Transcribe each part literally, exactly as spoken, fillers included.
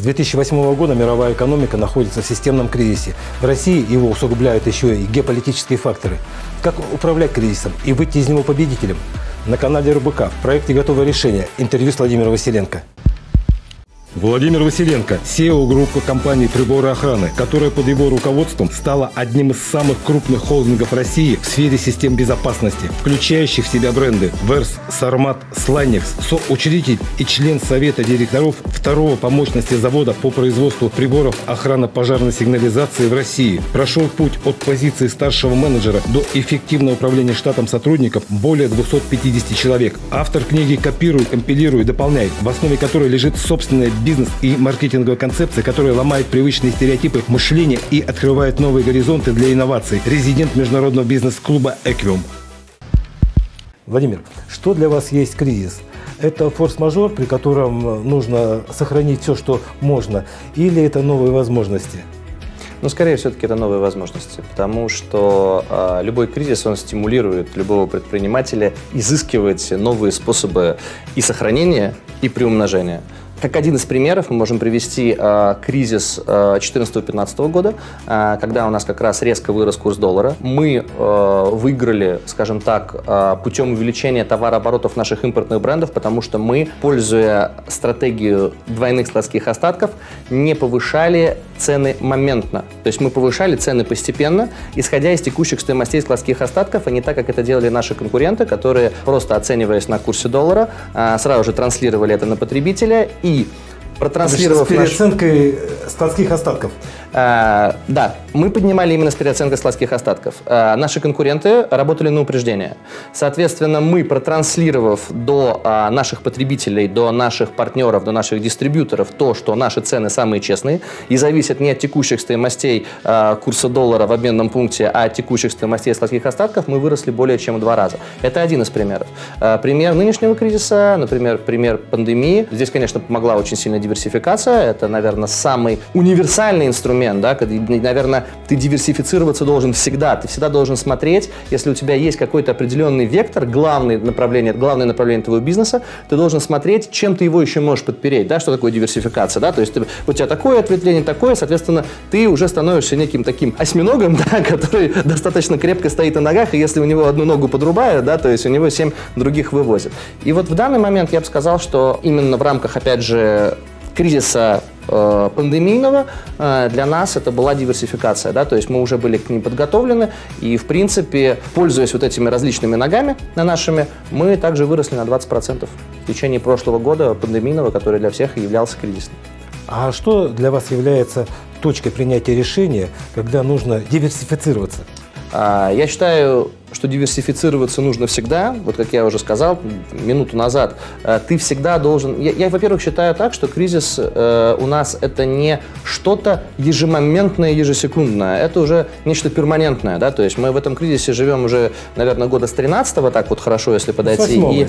С две тысячи восьмого года мировая экономика находится в системном кризисе. В России его усугубляют еще и геополитические факторы. Как управлять кризисом и выйти из него победителем? На канале РБК в проекте «Готовое решение» интервью с Владимиром Василенко. Владимир Василенко, си и о группы компании «Приборы охраны», которая под его руководством стала одним из самых крупных холдингов России в сфере систем безопасности, включающих в себя бренды Верс, Сармат, Слайнекс, соучредитель и член Совета директоров второго по мощности завода по производству приборов охраны пожарной сигнализации в России. Прошел путь от позиции старшего менеджера до эффективного управления штатом сотрудников более двухсот пятидесяти человек. Автор книги «Копируй, компилируй, дополняй», в основе которой лежит собственная бизнес и маркетинговая концепция, которая ломает привычные стереотипы мышления и открывает новые горизонты для инноваций. Резидент международного бизнес-клуба «Эквиум». Владимир, что для вас есть кризис? Это форс-мажор, при котором нужно сохранить все, что можно, или это новые возможности? Ну, скорее, все-таки это новые возможности, потому что э, любой кризис, он стимулирует любого предпринимателя изыскивать новые способы и сохранения, и приумножения. Как один из примеров мы можем привести э, кризис две тысячи четырнадцатого-пятнадцатого года, э, когда у нас как раз резко вырос курс доллара. Мы э, выиграли, скажем так, э, путем увеличения товарооборотов наших импортных брендов, потому что мы, пользуя стратегию двойных складских остатков, не повышали цены моментно. То есть мы повышали цены постепенно, исходя из текущих стоимостей складских остатков, а не так, как это делали наши конкуренты, которые, просто оцениваясь на курсе доллара, э, сразу же транслировали это на потребителя и И протранслировав... С переоценкой наш... складских остатков. А, да, мы поднимали именно с переоценкой складских остатков. А, наши конкуренты работали на упреждение. Соответственно, мы, протранслировав до а, наших потребителей, до наших партнеров, до наших дистрибьюторов то, что наши цены самые честные и зависят не от текущих стоимостей а, курса доллара в обменном пункте, а от текущих стоимостей складских остатков, мы выросли более чем в два раза. Это один из примеров. А, пример нынешнего кризиса, например, пример пандемии. Здесь, конечно, помогла очень сильно диверсификация. Это, наверное, самый универсальный инструмент, да, наверное, ты диверсифицироваться должен всегда. Ты всегда должен смотреть, если у тебя есть какой-то определенный вектор, главное направление, главное направление твоего бизнеса, ты должен смотреть, чем ты его еще можешь подпереть. Да, что такое диверсификация? Да? То есть ты, у тебя такое ответвление, такое, соответственно, ты уже становишься неким таким осьминогом, да, который достаточно крепко стоит на ногах, и если у него одну ногу подрубают, да, то есть у него семь других вывозят. И вот в данный момент я бы сказал, что именно в рамках, опять же, кризиса э, пандемийного э, для нас это была диверсификация, да, то есть мы уже были к ним подготовлены, и, в принципе, пользуясь вот этими различными ногами на нашими, мы также выросли на двадцать процентов в течение прошлого года пандемийного, который для всех являлся кризисным. А что для вас является точкой принятия решения, когда нужно диверсифицироваться? Я считаю, что диверсифицироваться нужно всегда. Вот как я уже сказал минуту назад, ты всегда должен... Я, я во-первых, считаю так, что кризис э, у нас это не что-то ежемоментное, ежесекундное. Это уже нечто перманентное. Да? То есть мы в этом кризисе живем уже, наверное, года с тринадцатого, так вот хорошо, если подойти. И...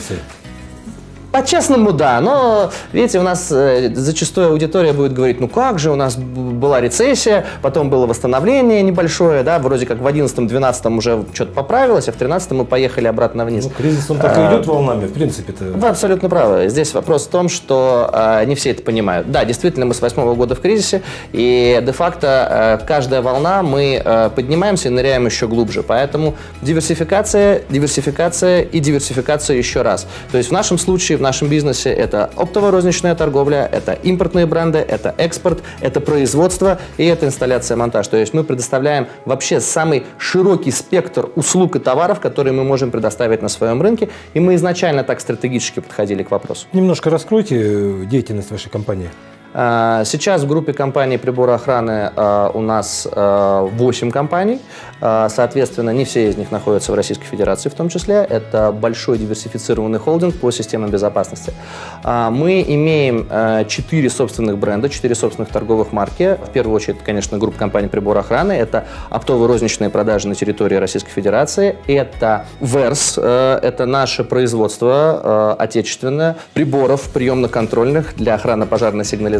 По-честному, да, но, видите, у нас э, зачастую аудитория будет говорить, ну как же, у нас была рецессия, потом было восстановление небольшое, да, вроде как в одиннадцатом-двенадцатом уже что-то поправилось, а в тринадцатом мы поехали обратно вниз. Ну, кризис, он так и идет волнами, в принципе-то. Вы абсолютно правы. Здесь вопрос в том, что э, не все это понимают. Да, действительно, мы с восьмого года в кризисе, и де-факто э, каждая волна мы э, поднимаемся и ныряем еще глубже, поэтому диверсификация, диверсификация и диверсификация еще раз. То есть в нашем случае, в нашем бизнесе это оптово-розничная торговля, это импортные бренды, это экспорт, это производство и это инсталляция, монтаж. То есть мы предоставляем вообще самый широкий спектр услуг и товаров, которые мы можем предоставить на своем рынке, и мы изначально так стратегически подходили к вопросу. Немножко раскройте деятельность вашей компании. Сейчас в группе компаний приборы охраны у нас восемь компаний. Соответственно, не все из них находятся в Российской Федерации в том числе. Это большой диверсифицированный холдинг по системам безопасности. Мы имеем четыре собственных бренда, четыре собственных торговых марки. В первую очередь, конечно, группа компаний приборы охраны. Это оптово-розничные продажи на территории Российской Федерации. Это Верс, это наше производство отечественное приборов приемно-контрольных для охраны пожарной сигнализации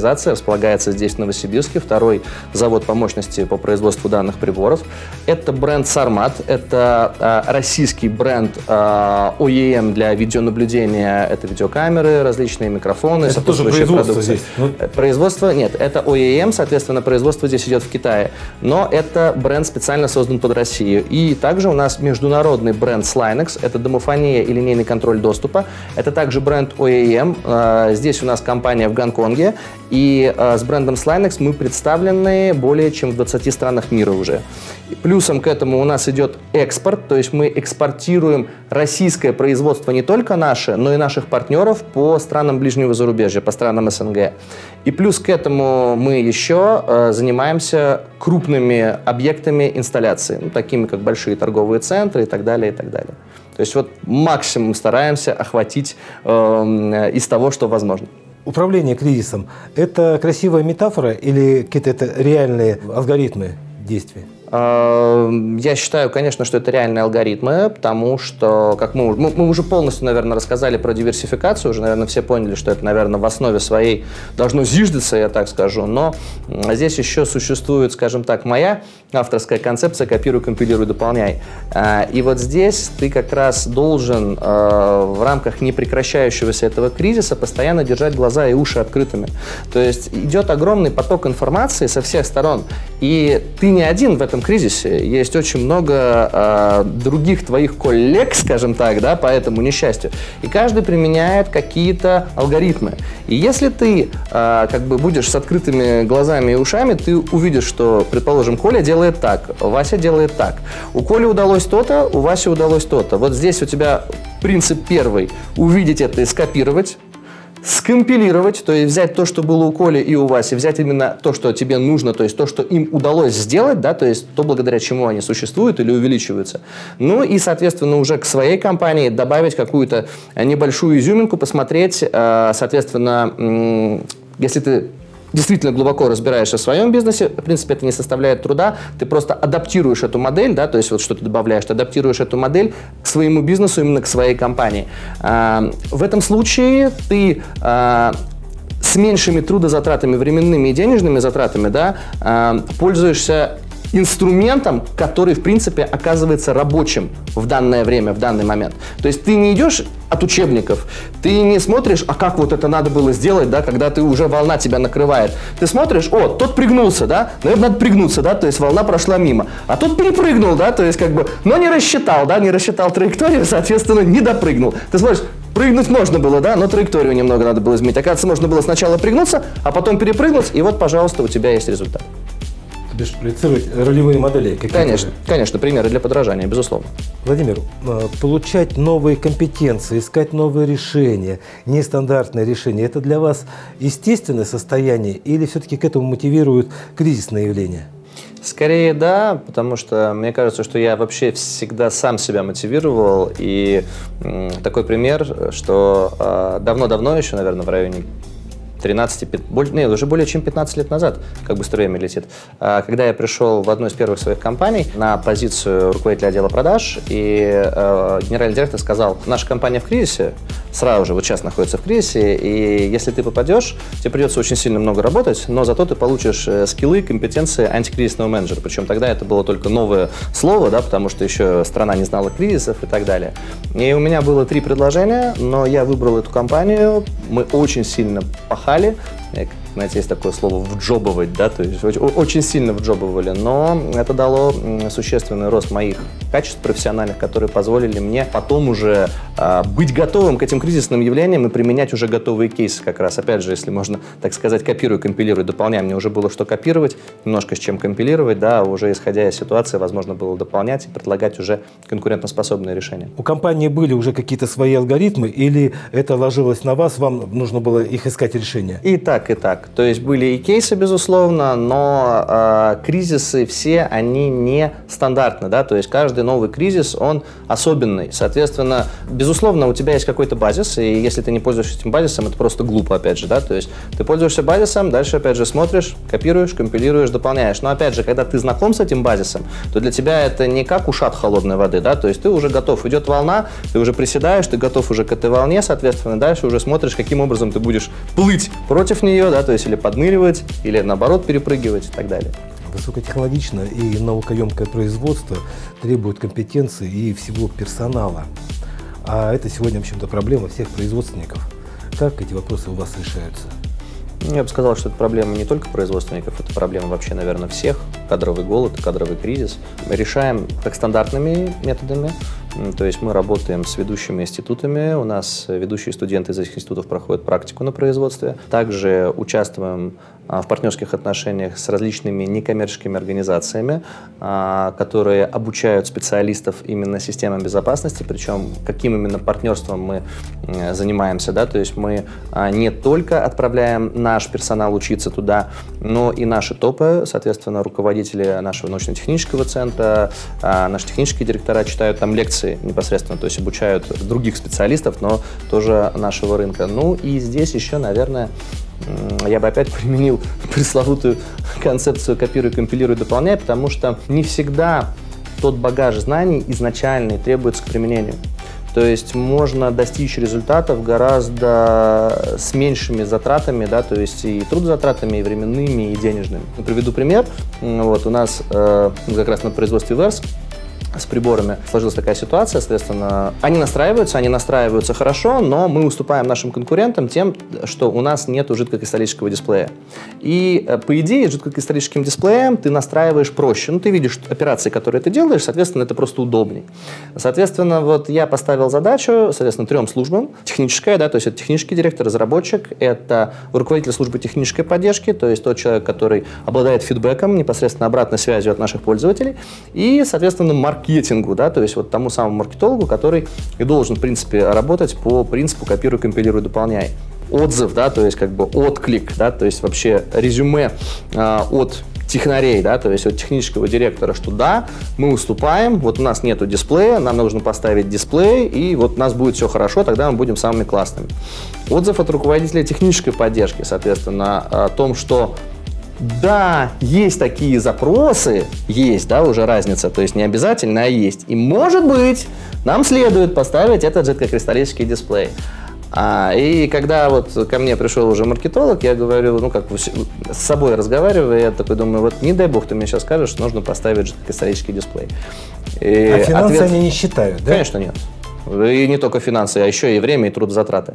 цифровизации, располагается здесь, в Новосибирске, второй завод по мощности по производству данных приборов. Это бренд Sarmat, это а, российский бренд а, о и эм для видеонаблюдения, это видеокамеры, различные микрофоны, это тоже производство здесь? Ну... Производство, нет, это о и эм, соответственно, производство здесь идет в Китае, но это бренд специально создан под Россию. И также у нас международный бренд Slinex, это домофония и линейный контроль доступа, это также бренд о и эм, а, здесь у нас компания в Гонконге, и а, с брендом Slinex мы представлены более чем в двадцати странах мира уже. Плюсом к этому у нас идет экспорт, то есть мы экспортируем российское производство не только наше, но и наших партнеров по странам ближнего зарубежья, по странам эс эн гэ. И плюс к этому мы еще э, занимаемся крупными объектами инсталляции, ну, такими как большие торговые центры и так далее, и так далее. То есть вот максимум стараемся охватить э, из того, что возможно. Управление кризисом – это красивая метафора или какие-то это реальные алгоритмы действий? Я считаю, конечно, что это реальные алгоритмы, потому что, как мы, мы, мы уже полностью, наверное, рассказали про диверсификацию, уже, наверное, все поняли, что это, наверное, в основе своей должно зиждаться, я так скажу, но здесь еще существует, скажем так, моя авторская концепция «копируй, компилируй, дополняй». И вот здесь ты как раз должен в рамках непрекращающегося этого кризиса постоянно держать глаза и уши открытыми. То есть идет огромный поток информации со всех сторон, и ты не один в этом кризисе, есть очень много э, других твоих коллег, скажем так, да, по этому несчастью, и каждый применяет какие-то алгоритмы. И если ты э, как бы будешь с открытыми глазами и ушами, ты увидишь, что, предположим, Коля делает так, Вася делает так. У Коли удалось то-то, у Васи удалось то-то. Вот здесь у тебя принцип первый – увидеть это и скопировать, скомпилировать, то есть взять то, что было у Коли и у Васи, взять именно то, что тебе нужно, то есть то, что им удалось сделать, да, то есть то, благодаря чему они существуют или увеличиваются. Ну и, соответственно, уже к своей компании добавить какую-то небольшую изюминку, посмотреть, соответственно, если ты действительно глубоко разбираешься в своем бизнесе, в принципе, это не составляет труда, ты просто адаптируешь эту модель, да, то есть вот что ты добавляешь, ты адаптируешь эту модель к своему бизнесу, именно к своей компании. В этом случае ты с меньшими трудозатратами, временными и денежными затратами, да, пользуешься инструментом, который, в принципе, оказывается рабочим в данное время, в данный момент. То есть ты не идешь от учебников, ты не смотришь, а как вот это надо было сделать, да, когда ты уже волна тебя накрывает. Ты смотришь, о, тот пригнулся, да, наверное, надо пригнуться, да, то есть волна прошла мимо. А тот перепрыгнул, да, то есть как бы, но не рассчитал, да, не рассчитал траекторию, соответственно, не допрыгнул. Ты смотришь, прыгнуть можно было, да, но траекторию немного надо было изменить. Оказывается, можно было сначала пригнуться, а потом перепрыгнуть, и вот, пожалуйста, у тебя есть результат. То есть проецировать ролевые модели? Конечно, конечно, примеры для подражания, безусловно. Владимир, получать новые компетенции, искать новые решения, нестандартные решения, это для вас естественное состояние или все-таки к этому мотивируют кризисные явления? Скорее да, потому что мне кажется, что я вообще всегда сам себя мотивировал. И м, такой пример, что давно-давно еще, наверное, в районе тринадцати, нет, уже более чем пятнадцать лет назад, как быстро время летит, когда я пришел в одну из первых своих компаний на позицию руководителя отдела продаж, и э, генеральный директор сказал: наша компания в кризисе, сразу же, вот сейчас находится в кризисе, и если ты попадешь, тебе придется очень сильно много работать, но зато ты получишь скиллы, компетенции антикризисного менеджера. Причем тогда это было только новое слово, да, потому что еще страна не знала кризисов и так далее. И у меня было три предложения, но я выбрал эту компанию, мы очень сильно пахали. Знаете, есть такое слово «вджобывать», да, то есть очень сильно вджобывали, но это дало существенный рост моих качеств профессиональных, которые позволили мне потом уже а, быть готовым к этим кризисным явлениям и применять уже готовые кейсы как раз. Опять же, если можно, так сказать, копирую, компилирую, дополняю, мне уже было что копировать, немножко с чем компилировать, да, уже исходя из ситуации, возможно было дополнять и предлагать уже конкурентоспособные решения. У компании были уже какие-то свои алгоритмы или это ложилось на вас, вам нужно было их искать решения? И так, и так. То есть были и кейсы, безусловно, но э, кризисы все, они не стандартны, да, то есть каждый новый кризис, он особенный. Соответственно, безусловно, у тебя есть какой-то базис, и если ты не пользуешься этим базисом, это просто глупо, опять же, да, то есть ты пользуешься базисом, дальше, опять же, смотришь, копируешь, компилируешь, дополняешь. Но, опять же, когда ты знаком с этим базисом, то для тебя это не как ушат холодной воды, да, то есть ты уже готов, идет волна, ты уже приседаешь, ты готов уже к этой волне, соответственно, дальше уже смотришь, каким образом ты будешь плыть против нее, да, то то есть или подныривать, или наоборот перепрыгивать и так далее. Высокотехнологичное и наукоемкое производство требует компетенции и всего персонала. А это сегодня, в общем-то, проблема всех производственников. Как эти вопросы у вас решаются? Я бы сказал, что это проблема не только производственников, это проблема вообще, наверное, всех. Кадровый голод, кадровый кризис. Мы решаем как стандартными методами, то есть мы работаем с ведущими институтами, у нас ведущие студенты из этих институтов проходят практику на производстве. Также участвуем в партнерских отношениях с различными некоммерческими организациями, которые обучают специалистов именно системам безопасности, причем каким именно партнерством мы занимаемся, да, то есть мы не только отправляем наш персонал учиться туда, но и наши топы, соответственно, руководители нашего научно-технического центра, наши технические директора читают там лекции непосредственно, то есть обучают других специалистов, но тоже нашего рынка. Ну и здесь еще, наверное, я бы опять применил пресловутую концепцию «копируй, компилируй, дополняй», потому что не всегда тот багаж знаний изначальный требуется к применению. То есть можно достичь результатов гораздо с меньшими затратами, да, то есть и трудозатратами, и временными, и денежными. Приведу пример. Вот у нас э, как раз на производстве ВЭРС с приборами сложилась такая ситуация, соответственно, они настраиваются, они настраиваются хорошо, но мы уступаем нашим конкурентам тем, что у нас нет жидкокристаллического дисплея. И, по идее, с жидкокристаллическим дисплеем ты настраиваешь проще. Ну, ты видишь операции, которые ты делаешь, соответственно, это просто удобней. Соответственно, вот я поставил задачу, соответственно, трем службам. Техническая, да, то есть это технический директор, разработчик, это руководитель службы технической поддержки, то есть тот человек, который обладает фидбэком, непосредственно обратной связью от наших пользователей, и, соответственно, маркетингу. маркетингу, да, то есть вот тому самому маркетологу, который и должен, в принципе, работать по принципу «копируй, компилируй, дополняй». Отзыв, да, то есть как бы отклик, да, то есть вообще резюме э, от технарей, да, то есть от технического директора, что да, мы уступаем, вот у нас нету дисплея, нам нужно поставить дисплей, и вот у нас будет все хорошо, тогда мы будем самыми классными. Отзыв от руководителя технической поддержки, соответственно, о том, что да, есть такие запросы, есть, да, уже разница, то есть не обязательно, а есть. И, может быть, нам следует поставить этот жидкокристаллический дисплей. А, и когда вот ко мне пришел уже маркетолог, я говорю, ну, как с собой разговариваю, я такой думаю, вот не дай бог ты мне сейчас скажешь, что нужно поставить жидкокристаллический дисплей. И а финансы ответ... они не считают, да? Конечно, нет. И не только финансы, а еще и время, и трудозатраты.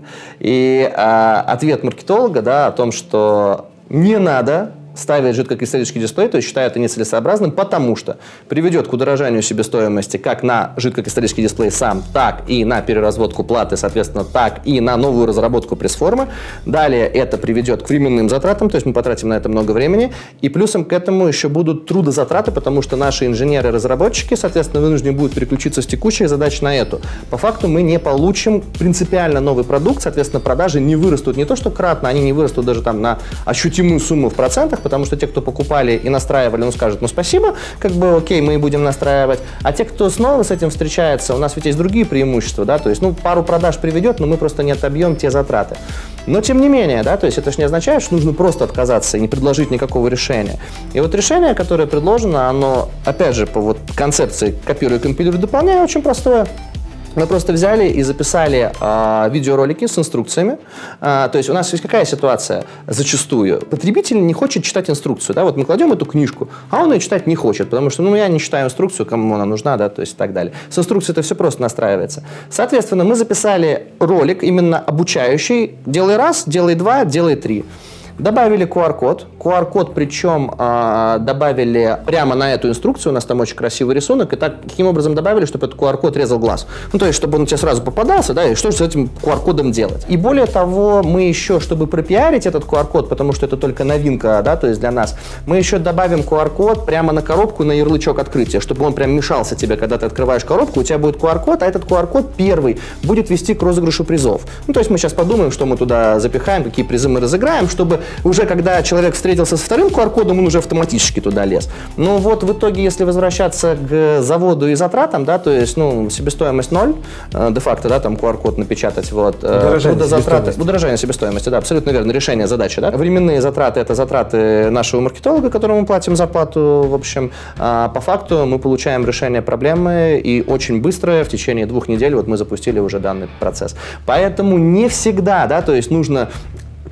И а, ответ маркетолога, да, о том, что не надо ставит жидкокристаллический дисплей, то есть считает это нецелесообразным, потому что приведет к удорожанию себестоимости как на жидкокристаллический дисплей сам, так и на переразводку платы, соответственно, так и на новую разработку пресс-формы. Далее это приведет к временным затратам, то есть мы потратим на это много времени, и плюсом к этому еще будут трудозатраты, потому что наши инженеры-разработчики, соответственно, вынуждены будут переключиться с текущих задач на эту. По факту мы не получим принципиально новый продукт, соответственно, продажи не вырастут не то что кратно, они не вырастут даже там на ощутимую сумму в процентах, потому что те, кто покупали и настраивали, ну, скажут, ну, спасибо, как бы, окей, мы и будем настраивать. А те, кто снова с этим встречается, у нас ведь есть другие преимущества, да, то есть, ну, пару продаж приведет, но мы просто не отобьем те затраты. Но, тем не менее, да, то есть это же не означает, что нужно просто отказаться и не предложить никакого решения. И вот решение, которое предложено, оно, опять же, по вот концепции «копируй, компилируй, дополняй», очень простое. Мы просто взяли и записали э, видеоролики с инструкциями. Э, то есть у нас есть какая ситуация зачастую? Потребитель не хочет читать инструкцию. Да? Вот мы кладем эту книжку, а он ее читать не хочет, потому что ну, я не читаю инструкцию, кому она нужна, да, то есть и так далее. С инструкцией это все просто настраивается. Соответственно, мы записали ролик именно обучающий. Делай раз, делай два, делай три. Добавили ку ар код. ку ар код, причем э, добавили прямо на эту инструкцию, у нас там очень красивый рисунок, и так, таким образом добавили, чтобы этот ку ар код резал глаз. Ну, то есть, чтобы он тебе сразу попадался, да, и что же с этим ку ар кодом делать. И более того, мы еще, чтобы пропиарить этот ку ар код, потому что это только новинка, да, то есть для нас, мы еще добавим ку ар код прямо на коробку, на ярлычок открытия, чтобы он прям мешался тебе, когда ты открываешь коробку, у тебя будет ку ар код, а этот ку ар код первый будет вести к розыгрышу призов. Ну, то есть, мы сейчас подумаем, что мы туда запихаем, какие призы мы разыграем, чтобы уже когда человек встретился со вторым ку ар кодом, он уже автоматически туда лез. Но вот в итоге, если возвращаться к заводу и затратам, да, то есть, ну, себестоимость ноль, э, де-факто, да, там ку ар код напечатать, вот, э, трудозатраты, удорожание себестоимости, да, абсолютно верно, решение задачи, да. Временные затраты – это затраты нашего маркетолога, которому мы платим зарплату, в общем, а по факту мы получаем решение проблемы, и очень быстро, в течение двух недель, вот мы запустили уже данный процесс. Поэтому не всегда, да, то есть нужно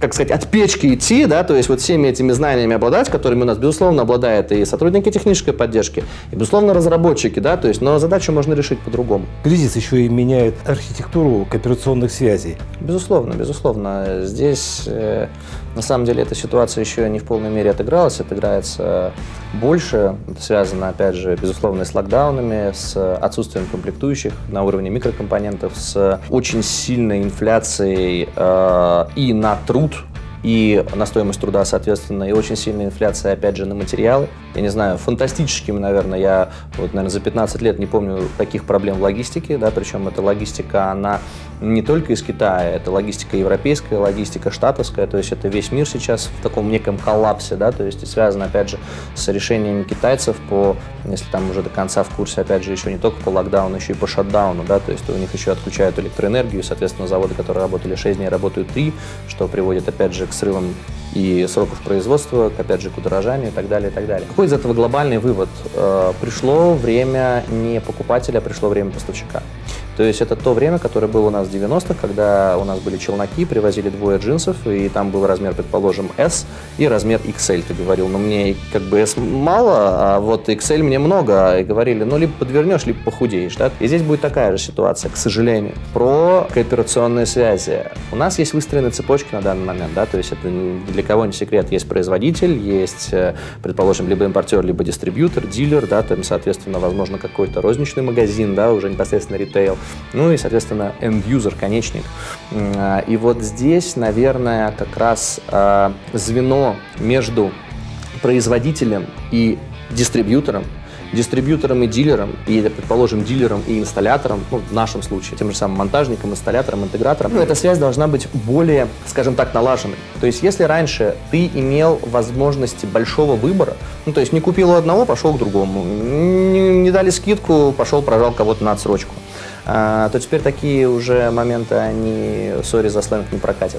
как сказать, от печки идти, да, то есть вот всеми этими знаниями обладать, которыми у нас, безусловно, обладают и сотрудники технической поддержки, и, безусловно, разработчики, да, то есть, но задачу можно решить по-другому. Кризис еще и меняет архитектуру кооперационных связей. Безусловно, безусловно. Здесь, э, на самом деле, эта ситуация еще не в полной мере отыгралась, отыграется больше. Это связано, опять же, безусловно, с локдаунами, с отсутствием комплектующих на уровне микрокомпонентов, с очень сильной инфляцией э, и на труд, и на стоимость труда, соответственно, и очень сильная инфляция, опять же, на материалы. Я не знаю, фантастическими, наверное, я вот, наверное, за пятнадцать лет не помню таких проблем в логистике, да, причем эта логистика, она не только из Китая, это логистика европейская, логистика штатовская, то есть это весь мир сейчас в таком неком коллапсе, да, то есть и связано, опять же, с решениями китайцев по, если там уже до конца в курсе, опять же, еще не только по локдауну, еще и по шатдауну, да, то есть у них еще отключают электроэнергию, соответственно, заводы, которые работали шесть дней, работают три, что приводит, опять же, к срывам и сроков производства, опять же, к удорожанию и так далее, и так далее. Какой из этого глобальный вывод? Пришло время не покупателя, пришло время поставщика. То есть это то время, которое было у нас в девяностых, когда у нас были челноки, привозили двое джинсов, и там был размер, предположим, S и размер икс эль. Ты говорил, ну мне как бы S мало, а вот икс эль мне много. И говорили, ну либо подвернешь, либо похудеешь. Да? И здесь будет такая же ситуация, к сожалению. Про кооперационные связи. У нас есть выстроенные цепочки на данный момент, да, то есть это для кого не секрет. Есть производитель, есть, предположим, либо импортер, либо дистрибьютор, дилер, да, там, соответственно, возможно, какой-то розничный магазин, да, уже непосредственно ритейл. Ну и, соответственно, end-user, конечник. И вот здесь, наверное, как раз звено между производителем и дистрибьютором, дистрибьютором и дилером, и, предположим, дилером и инсталлятором, ну, в нашем случае, тем же самым монтажником, инсталлятором, интегратором, ну, эта связь должна быть более, скажем так, налаженной. То есть, если раньше ты имел возможности большого выбора, ну, то есть, не купил у одного, пошел к другому, не, не дали скидку, пошел, прожал кого-то на отсрочку, то теперь такие уже моменты, они, сори за сленг, не прокатят.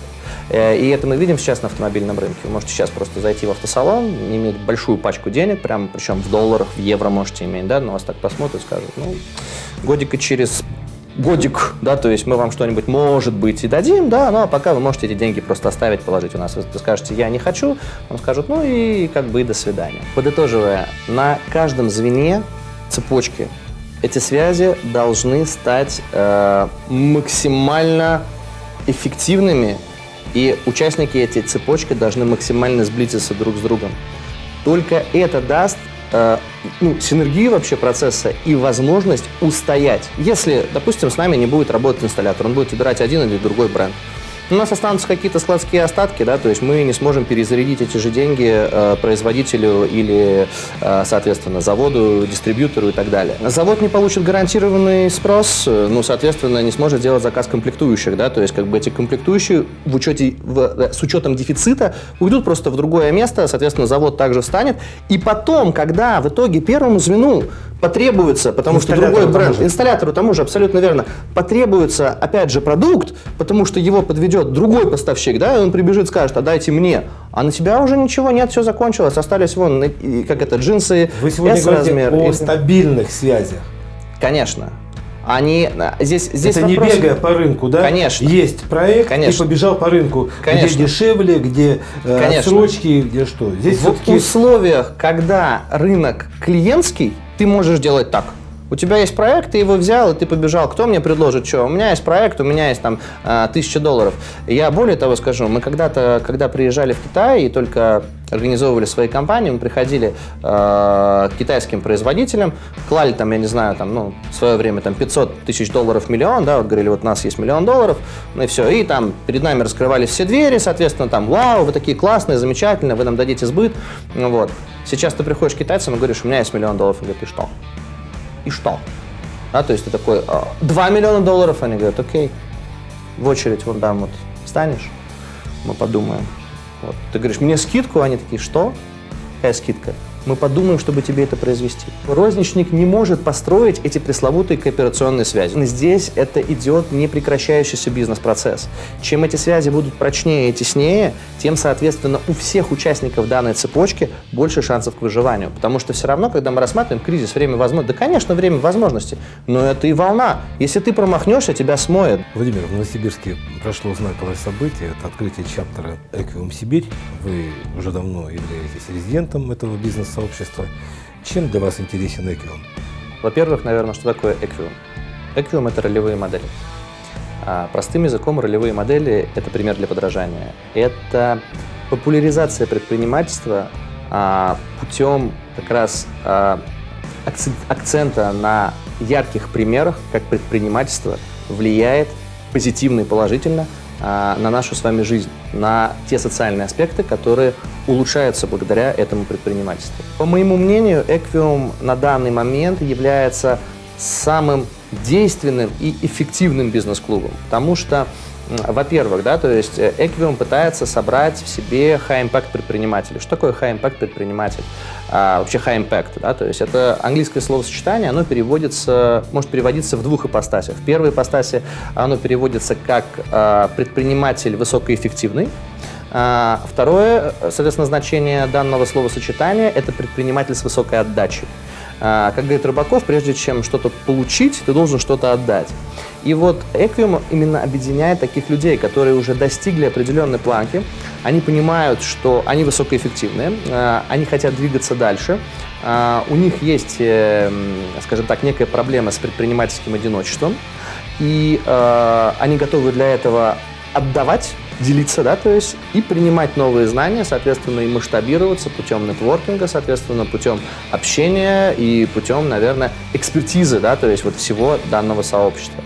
И это мы видим сейчас на автомобильном рынке. Вы можете сейчас просто зайти в автосалон, иметь большую пачку денег, прям, причем в долларах, в евро можете иметь, да, но вас так посмотрят, скажут, ну, годика через годик, да, то есть мы вам что-нибудь, может быть, и дадим, да, но пока вы можете эти деньги просто оставить, положить у нас. Вы скажете, я не хочу, вам скажут, ну и как бы и до свидания. Подытоживая, на каждом звене цепочки эти связи должны стать э, максимально эффективными, и участники этой цепочки должны максимально сблизиться друг с другом. Только это даст э, ну, синергию вообще процесса и возможность устоять. Если, допустим, с нами не будет работать инсталлятор, он будет выбирать один или другой бренд, у нас останутся какие-то складские остатки, да, то есть мы не сможем перезарядить эти же деньги э, производителю или, э, соответственно, заводу, дистрибьютору и так далее. Завод не получит гарантированный спрос, ну, соответственно, не сможет сделать заказ комплектующих, да, то есть как бы эти комплектующие в учете, в, с учетом дефицита уйдут просто в другое место, соответственно, завод также встанет, и потом, когда в итоге первому звену потребуется, потому что другой бренд, инсталлятору тому же, абсолютно верно, потребуется, опять же, продукт, потому что его подведет другой поставщик, да, и он прибежит, скажет, а дайте мне, а на тебя уже ничего нет, все закончилось, остались вон, как это, джинсы, Вы сегодня говорите о стабильных связях. Конечно. Они, здесь, здесь это вопрос... не бегая по рынку, да? Конечно. Есть проект, Конечно. и побежал по рынку, Конечно. где дешевле, где э, отсрочки, где что. Здесь в условиях, когда рынок клиентский, ты можешь делать так. У тебя есть проект, ты его взял, и ты побежал. Кто мне предложит что? У меня есть проект, у меня есть там тысяча долларов. Я более того скажу, мы когда-то, когда приезжали в Китай и только организовывали свои компании, мы приходили э, к китайским производителям, клали там, я не знаю, там, ну, в свое время там пятьсот тысяч долларов, миллион, да, вот говорили, вот у нас есть миллион долларов, ну и все, и там перед нами раскрывались все двери, соответственно, там, вау, вы такие классные, замечательные, вы нам дадите сбыт, ну, вот. Сейчас ты приходишь к китайцам и говоришь, у меня есть миллион долларов, он говорит, и что? И что? Да, то есть ты такой, два миллиона долларов, они говорят, окей, в очередь вон там вот встанешь, мы подумаем. Вот. Ты говоришь, мне скидку, они такие, что? Какая скидка? мы подумаем, чтобы тебе это произвести. Розничник не может построить эти пресловутые кооперационные связи. Здесь это идет непрекращающийся бизнес-процесс. Чем эти связи будут прочнее и теснее, тем, соответственно, у всех участников данной цепочки больше шансов к выживанию. Потому что все равно, когда мы рассматриваем кризис, время возможностей, да, конечно, время возможностей, но это и волна. Если ты промахнешься, тебя смоет. Владимир, в Новосибирске прошло знаковое событие. Это открытие чаптера Equium Сибирь. Вы уже давно являетесь резидентом этого бизнес-сообщества. Чем для вас интересен Equium? Во-первых, наверное, что такое Equium? Equium – это ролевые модели. А простым языком ролевые модели – это пример для подражания. Это популяризация предпринимательства а, путем как раз а, акцента на ярких примерах, как предпринимательство влияет позитивно и положительно а, на нашу с вами жизнь, на те социальные аспекты, которые улучшаются благодаря этому предпринимательству. По моему мнению, Equium на данный момент является самым действенным и эффективным бизнес-клубом, потому что, во-первых, да, то есть Equium пытается собрать в себе high-impact предпринимателей. Что такое high-impact предприниматель? А, вообще high-impact, да, то есть это английское словосочетание, оно переводится, может переводиться в двух ипостасях. В первой ипостаси оно переводится как а, предприниматель высокоэффективный. А, второе, соответственно, значение данного словосочетания – это предприниматель с высокой отдачей. Как говорит Рыбаков, прежде чем что-то получить, ты должен что-то отдать. И вот Equium именно объединяет таких людей, которые уже достигли определенной планки, они понимают, что они высокоэффективные, они хотят двигаться дальше, у них есть, скажем так, некая проблема с предпринимательским одиночеством, и они готовы для этого отдавать, делиться, да, то есть и принимать новые знания, соответственно, и масштабироваться путем нетворкинга, соответственно, путем общения и путем, наверное, экспертизы, да, то есть вот всего данного сообщества.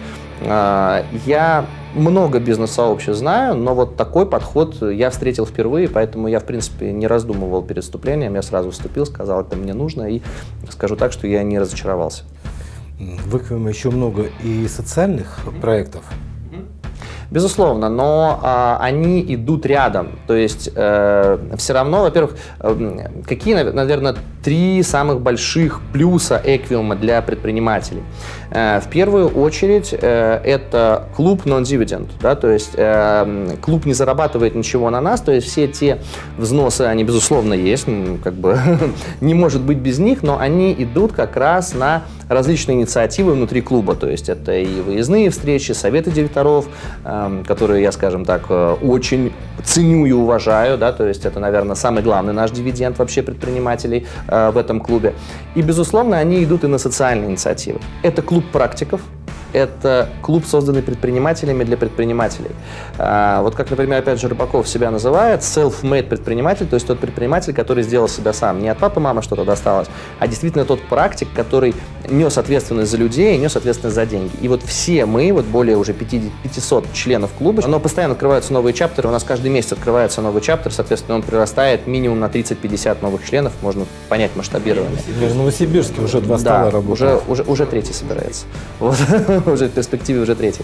Я много бизнес-сообществ знаю, но вот такой подход я встретил впервые, поэтому я, в принципе, не раздумывал перед вступлением, я сразу вступил, сказал, это мне нужно, и скажу так, что я не разочаровался. В Equium еще много и социальных проектов. Безусловно, но а, они идут рядом. То есть э, все равно, во-первых, э, какие, наверное, три самых больших плюса Equium для предпринимателей? Э, в первую очередь э, это клуб non-dividend, да, то есть э, клуб не зарабатывает ничего на нас, то есть все те взносы, они безусловно есть, как бы не может быть без них, но они идут как раз на различные инициативы внутри клуба, то есть это и выездные встречи, советы директоров, э, которые я, скажем так, э, очень ценю и уважаю, да, то есть это, наверное, самый главный наш дивиденд вообще предпринимателей э, в этом клубе. И, безусловно, они идут и на социальные инициативы. Это клуб практиков, это клуб, созданный предпринимателями для предпринимателей. А, вот как, например, опять же Рыбаков себя называет, self-made предприниматель, то есть тот предприниматель, который сделал себя сам. Не от папы, мамы что-то досталось, а действительно тот практик, который нес ответственность за людей, нес ответственность за деньги. И вот все мы, вот более уже пятисот членов клуба, но постоянно открываются новые чаптеры, у нас каждый месяц открывается новый чаптер, соответственно, он прирастает минимум на тридцать-пятьдесят новых членов, можно понять масштабирование. В Новосибирске уже два стола да, работают. Уже, уже, уже третий собирается. Вот. Уже в перспективе уже третий.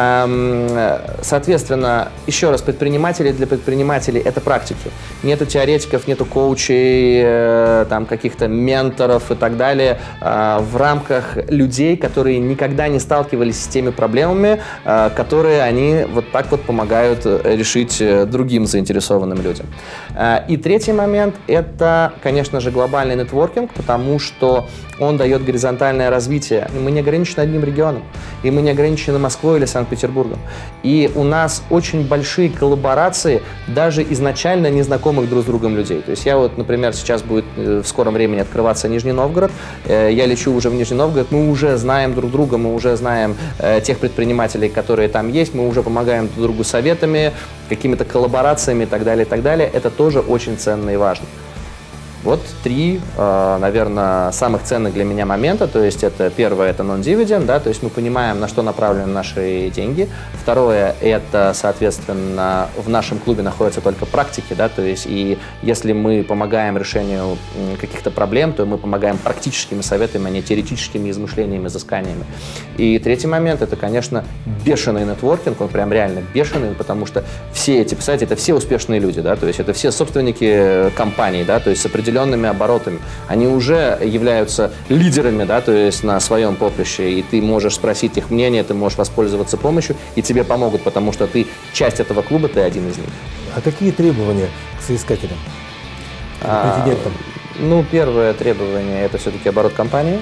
Соответственно, еще раз, предприниматели для предпринимателей – это практики. Нету теоретиков, нету коучей, там, каких-то менторов и так далее в рамках людей, которые никогда не сталкивались с теми проблемами, которые они вот так вот помогают решить другим заинтересованным людям. И третий момент – это, конечно же, глобальный нетворкинг, потому что он дает горизонтальное развитие. Мы не ограничены одним регионом, и мы не ограничены Москвой или Санкт-Петербургом. И у нас очень большие коллаборации даже изначально незнакомых друг с другом людей. То есть я вот, например, сейчас будет в скором времени открываться Нижний Новгород, я лечу уже в Нижний Новгород, мы уже знаем друг друга, мы уже знаем тех предпринимателей, которые там есть, мы уже помогаем друг другу советами, какими-то коллаборациями и так далее, и так далее. Это тоже очень ценно и важно. Вот три, наверное, самых ценных для меня момента. То есть это первое – это non-dividend, да, то есть мы понимаем, на что направлены наши деньги. Второе – это, соответственно, в нашем клубе находятся только практики, да, то есть и если мы помогаем решению каких-то проблем, то мы помогаем практическими советами, а не теоретическими измышлениями, изысканиями. И третий момент – это, конечно, бешеный нетворкинг, он прям реально бешеный, потому что все эти, представляете, это все успешные люди, да, то есть это все собственники компаний, да, то есть с определенным определенными оборотами. Они уже являются лидерами, да, то есть на своем поприще, и ты можешь спросить их мнение, ты можешь воспользоваться помощью, и тебе помогут, потому что ты часть этого клуба, ты один из них. А какие требования к соискателям, к претендентам? А, ну, первое требование – это все-таки оборот компании.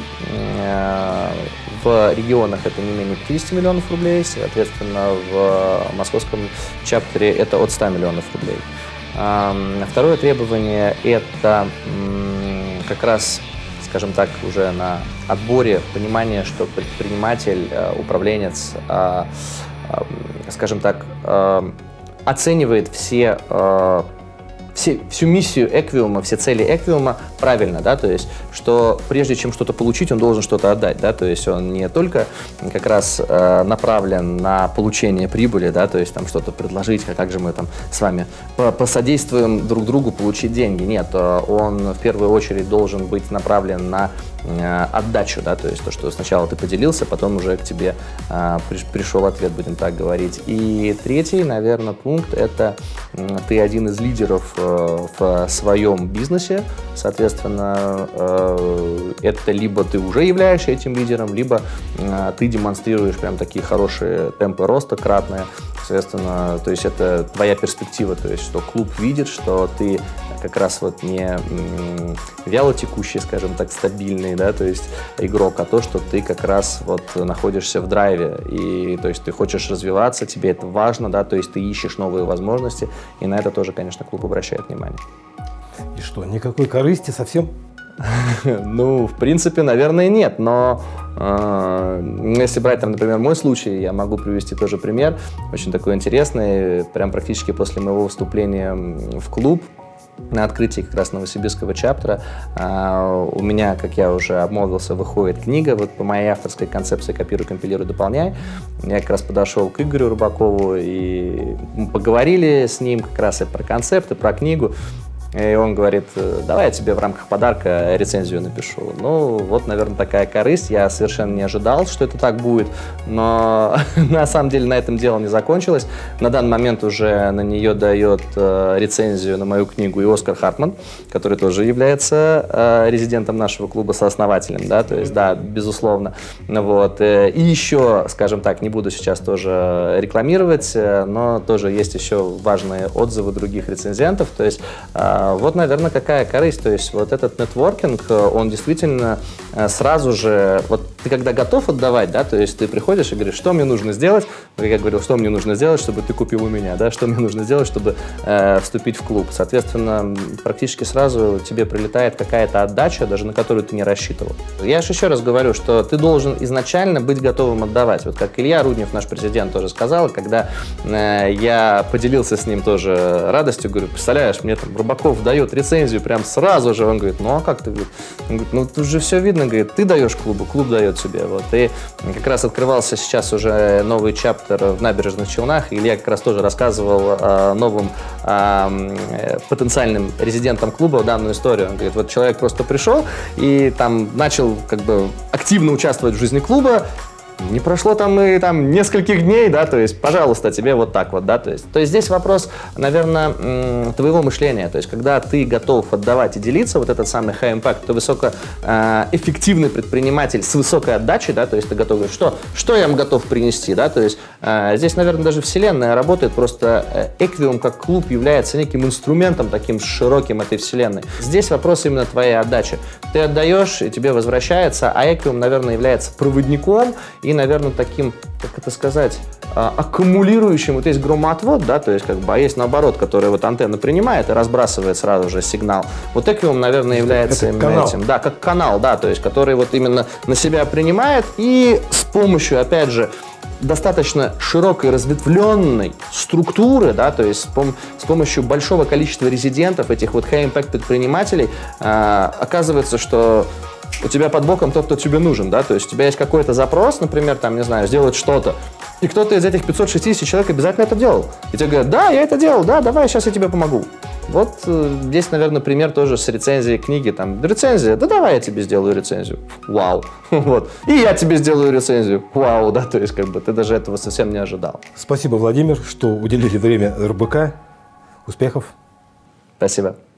В регионах это не менее пятидесяти миллионов рублей, соответственно, в московском чаптере это от ста миллионов рублей. Второе требование – это как раз, скажем так, уже на отборе понимание, что предприниматель, управленец, скажем так, оценивает все, все, всю миссию Эквиума, все цели Эквиума правильно, да, то есть, что прежде чем что-то получить, он должен что-то отдать, да, то есть он не только как раз э, направлен на получение прибыли, да, то есть там что-то предложить, а как же мы там с вами посодействуем друг другу получить деньги, нет, он в первую очередь должен быть направлен на э, отдачу, да, то есть то, что сначала ты поделился, потом уже к тебе э, при, пришел ответ, будем так говорить. И третий, наверное, пункт, это э, ты один из лидеров э, в своем бизнесе, соответственно, Соответственно, это либо ты уже являешься этим лидером, либо ты демонстрируешь прям такие хорошие темпы роста, кратные. Соответственно, то есть это твоя перспектива, то есть что клуб видит, что ты как раз вот не вяло текущий, скажем так, стабильный, да, то есть игрок, а то, что ты как раз вот находишься в драйве, и то есть ты хочешь развиваться, тебе это важно, да, то есть ты ищешь новые возможности, и на это тоже, конечно, клуб обращает внимание. И что, никакой корысти совсем? Ну, в принципе, наверное, нет, но э, если брать, там, например, мой случай, я могу привести тоже пример, очень такой интересный, прям практически после моего выступления в клуб, на открытии как раз новосибирского чаптера, э, у меня, как я уже обмолвился, выходит книга вот по моей авторской концепции «Копируй, компилируй, дополняй». Я как раз подошел к Игорю Рыбакову, и мы поговорили с ним как раз и про концепт, и про книгу. И он говорит, давай я тебе в рамках подарка рецензию напишу. Ну, вот, наверное, такая корысть. Я совершенно не ожидал, что это так будет, но на самом деле на этом дело не закончилось. На данный момент уже на нее дает рецензию на мою книгу и Оскар Хартман, который тоже является резидентом нашего клуба, сооснователем, да, то есть, да, безусловно. Вот. И еще, скажем так, не буду сейчас тоже рекламировать, но тоже есть еще важные отзывы других рецензентов, то есть вот, наверное, какая корысть, то есть вот этот нетворкинг, он действительно сразу же, вот ты когда готов отдавать, да, то есть ты приходишь и говоришь, что мне нужно сделать, как я говорил, что мне нужно сделать, чтобы ты купил у меня, да, что мне нужно сделать, чтобы э, вступить в клуб. Соответственно, практически сразу тебе прилетает какая-то отдача, даже на которую ты не рассчитывал. Я же еще раз говорю, что ты должен изначально быть готовым отдавать. Вот как Илья Руднев, наш президент, тоже сказал, когда э, я поделился с ним тоже радостью, говорю, представляешь, мне там Рыбаков дает рецензию прям сразу же, он говорит, ну а как ты? Он говорит, ну тут же все видно, говорит, ты даешь клубу, клуб дает тебе. Вот. И как раз открывался сейчас уже новый чаптер в Набережных Челнах, и Илья как раз тоже рассказывал э, новым э, потенциальным резидентам клуба данную историю. Он говорит, вот человек просто пришел и там начал как бы активно участвовать в жизни клуба, не прошло там и там нескольких дней, да, то есть, пожалуйста, тебе вот так вот, да, то есть, то есть здесь вопрос, наверное, твоего мышления, то есть, когда ты готов отдавать и делиться, вот этот самый high impact, ты высокоэффективный предприниматель с высокой отдачей, да, то есть, ты готов говорить, что, что я им готов принести, да, то есть, здесь, наверное, даже вселенная работает, просто Эквиум как клуб является неким инструментом таким широким этой вселенной. Здесь вопрос именно твоей отдачи. Ты отдаешь, и тебе возвращается, а Эквиум, наверное, является проводником и, наверное, таким, как это сказать, аккумулирующим. Вот есть громоотвод, да, то есть как бы, а есть наоборот, который вот антенна принимает и разбрасывает сразу же сигнал. Вот Эквиум, наверное, является именно канал. Этим. Да, как канал, да, то есть который вот именно на себя принимает и с помощью, опять же, достаточно широкой разветвленной структуры, да, то есть с, пом с помощью большого количества резидентов, этих вот high-impact предпринимателей, э оказывается, что у тебя под боком тот, кто тебе нужен, да, то есть у тебя есть какой-то запрос, например, там, не знаю, сделать что-то, и кто-то из этих пятисот шестидесяти человек обязательно это делал. И тебе говорят, да, я это делал, да, давай, сейчас я тебе помогу. Вот э, здесь, наверное, пример тоже с рецензией книги, там, рецензия, да давай я тебе сделаю рецензию, вау, вот, и я тебе сделаю рецензию, вау, да, то есть как бы ты даже этого совсем не ожидал. Спасибо, Владимир, что уделили время эр бэ ка, успехов. Спасибо.